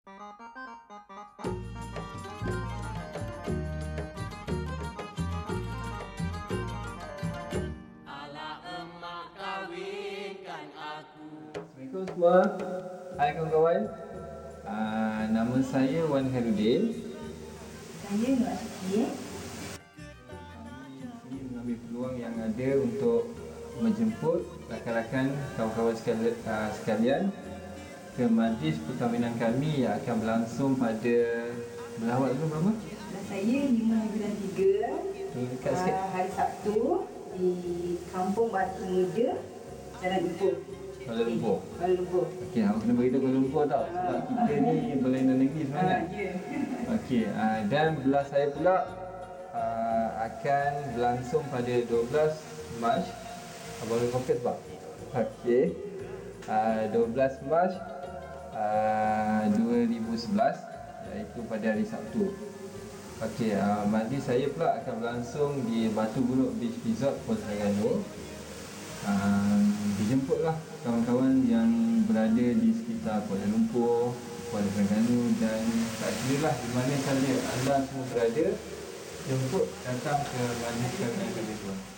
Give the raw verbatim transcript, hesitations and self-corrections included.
Ala emak kawinkan aku. Assalamualaikum semua. Hai kawan-kawan. Uh, nama saya Wan Khairudin. Saya Nur Asyikin. Kami mengambil peluang yang ada untuk menjemput rakan-rakan kawan-kawan sekalian, uh, sekalian ke majlis perkahwinan kami yang akan berlangsung pada melawat dulu berapa? Dan saya lima bulan tiga Dekat sikit. uh, hari Sabtu di Kampung Batu Muda, Jalan Ipoh. Kuala Lumpur. Kuala Lumpur. Okey, aku kena beritahu Kuala Lumpur tau sebab kita ni berlainan negeri sebenarnya. Ah, ya. Okey, uh, dan belah saya pula uh, akan berlangsung pada dua belas Mac. Abang boleh fokus tak? Okey. Uh, dua belas Mac uh, dua ribu sebelas, iaitu pada hari Sabtu. Okey, uh, majlis saya pula akan berlangsung di Batu Buruk Beach Resort, Pulau Terengganu. Uh, dijemputlah kawan-kawan yang berada di sekitar Kuala Lumpur, Kuala Terengganu dan tak kira lah di mana saja anda semua berada, jemput datang ke majlis perkahwinan kami tuan.